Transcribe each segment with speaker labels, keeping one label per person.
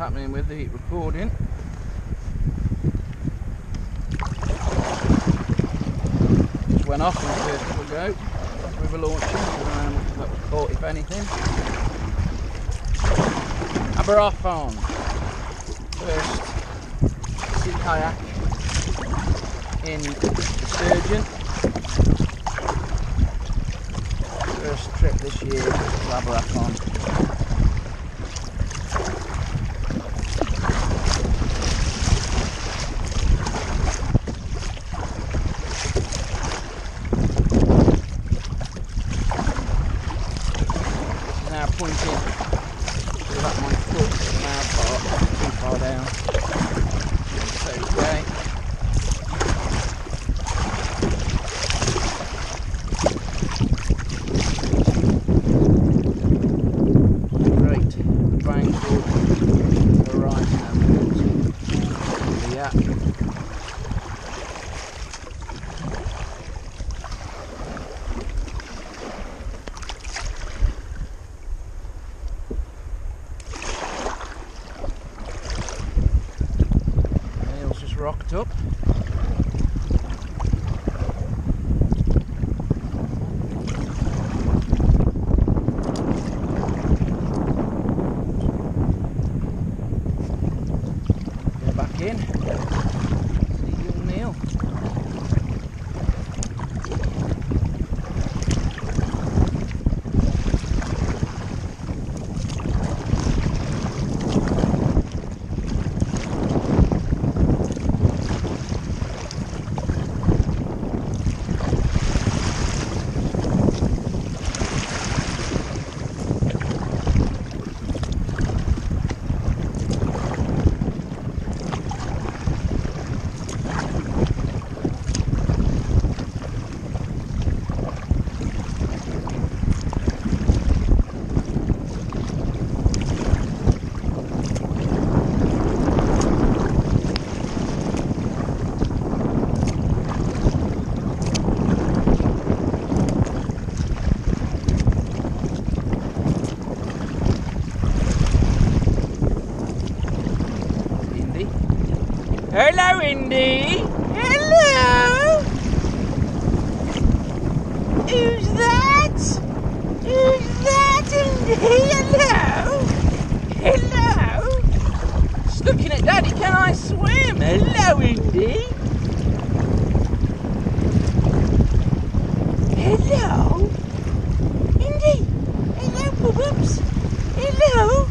Speaker 1: happening with the recording. Just went off a little ago. We were launching, that was caught if anything. Aberafon, first sea kayak in Resurgent. First trip this year to Aberafon. Now pointing so that my foot is now too far down. It's okay. Great bank to the right now. Yeah. Rocked up. Get back in. See young Neil. Hello, Indy. Hello. Who's that? Who's that, Indy? Hello. Hello. Just looking at Daddy. Can I swim? Hello, Indy. Hello. Indy. Hello, Bubbles. Hello.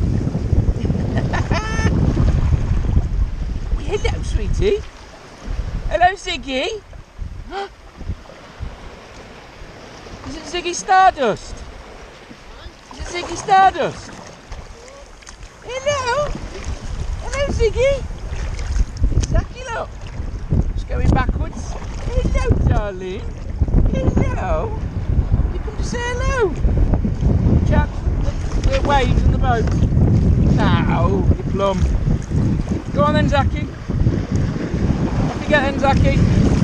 Speaker 1: Hello, sweetie. Hello, Ziggy. Is it Ziggy Stardust? Is it Ziggy Stardust? Hello. Hello, Ziggy. Exactly, look. Just going backwards. Hello, darling. Hello. You come to say hello. Chat the waves in the boat. No, you plum. Go on then, Zachy. Off you get then, Zachy.